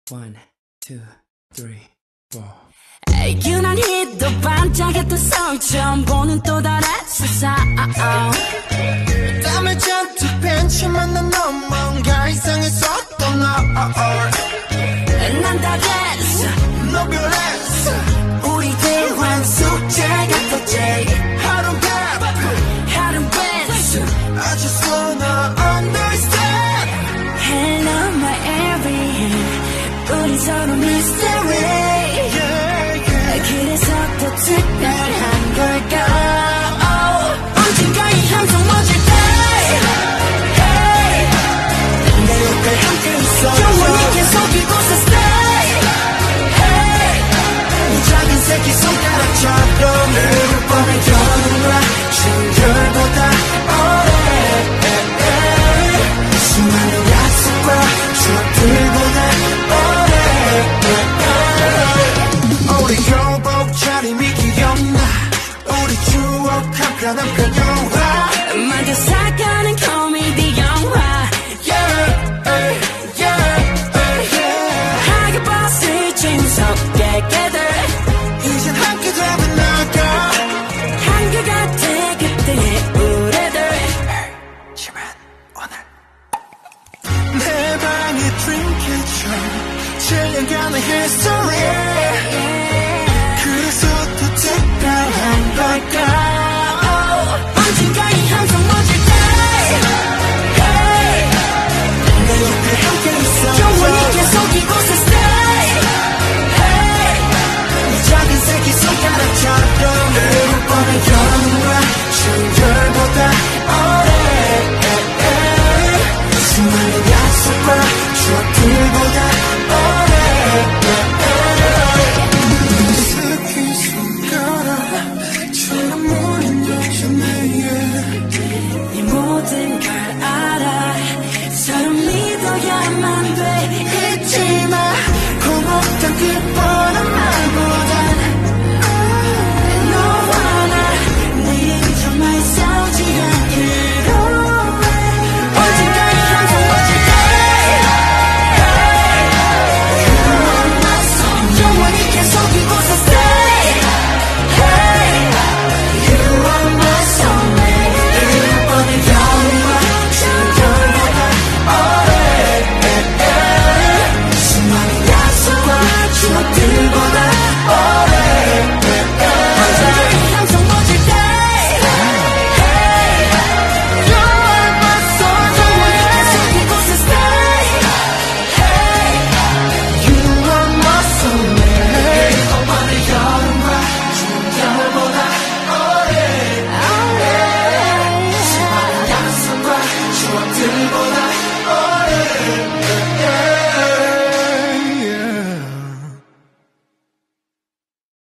One, two, three, four. 유난히도 반짝였던 성처럼 보는 또 다른 세상 땀을 잔뜩 벤치만 난 넌 뭔가 이상했었던 너 난 다 됐어 너 변했어 우리 대화는 숙제 같았지 하루는 바쁘 하루는 뺐어 I just wanna understand Hello my everything 우리 서로 mystery 그래서 더 특별한 걸까 언젠가의 항상 멋질 때 내 옆에 함께 있어 영원히 계속 이곳에 stay 이 작은 새끼 손가락처럼 매일 뻔한 겨울과 신결보다 오래 수많은 약속과 추억들보다 오래 우리 교복 차림이 기억나 우리 추억 한편한 평영화 만져 살아가는 코미디 영화 하게 봤을 재무섭게 깨들 이젠 함께 잡은 나가 한결같아 그때의 우리들 하지만 오늘 내 방의 드림캐쳐 7년간의 history